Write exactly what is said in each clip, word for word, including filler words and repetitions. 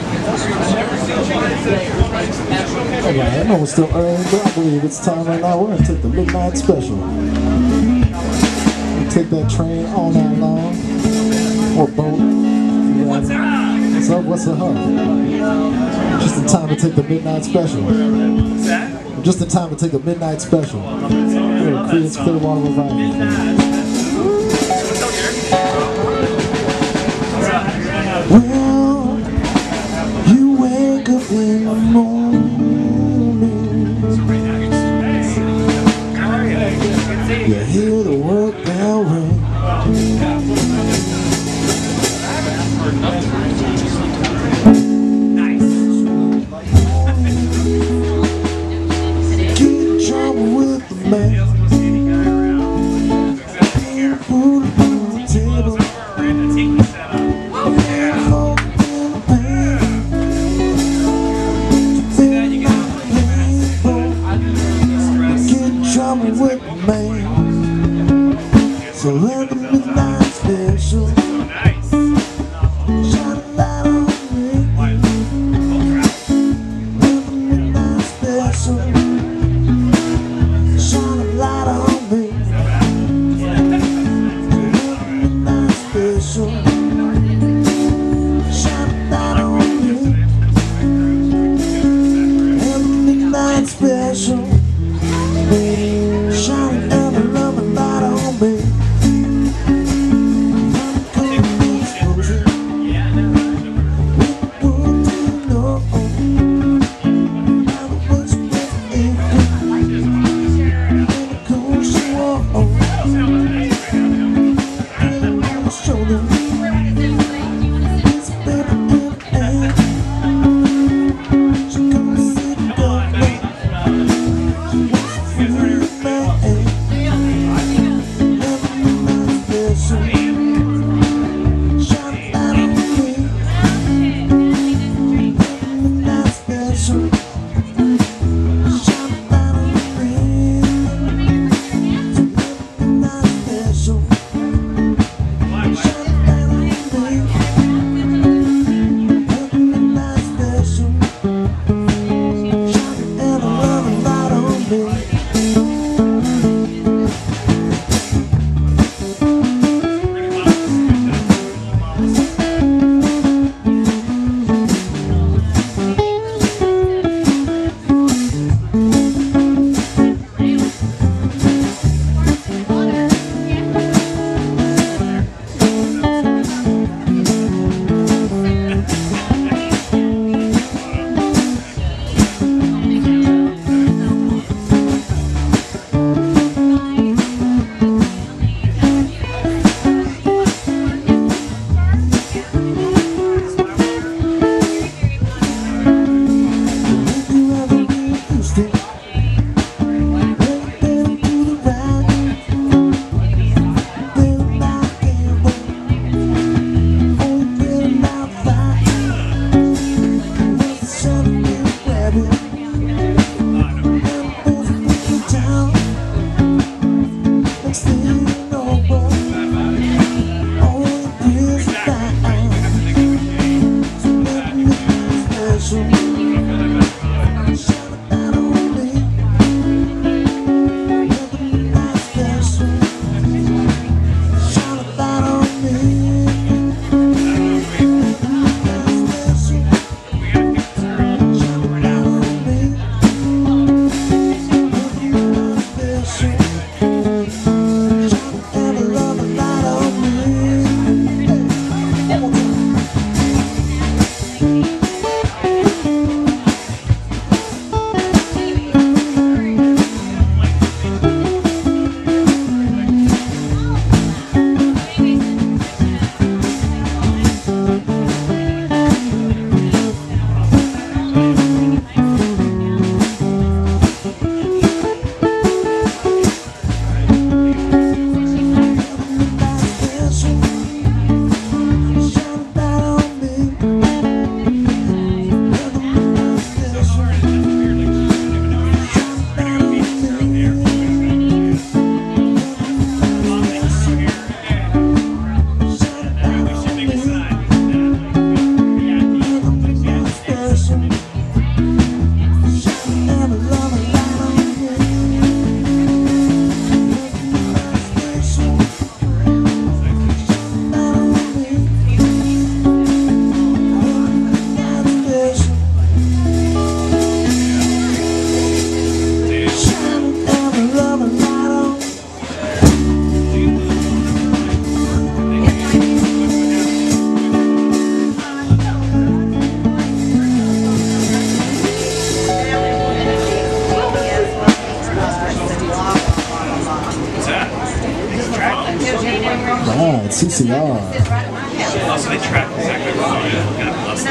Alright, I know it's still early, but I believe it's time right now. We're gonna take the midnight special. We'll take that train all night long, or boat. What's up? What's up? What's up? Just in time to take the midnight special. What's that? Just in time to take the midnight special. We're at Creedence Clearwater Revival. Well, you wake up in the morning, you hear the work bell ring. Get in trouble with the man, food on the table. With the man, so let the midnight special shine a light on me. Let the midnight special shine a light on me. Let the midnight special shine a light on me. Let the midnight special shine ever love a light on me. C C R. Also, they track exactly what we're doing.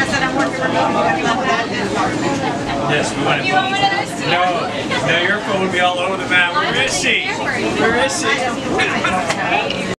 Yes, we went phone. No, no, your phone would be all over the map. Where is she? Where is she?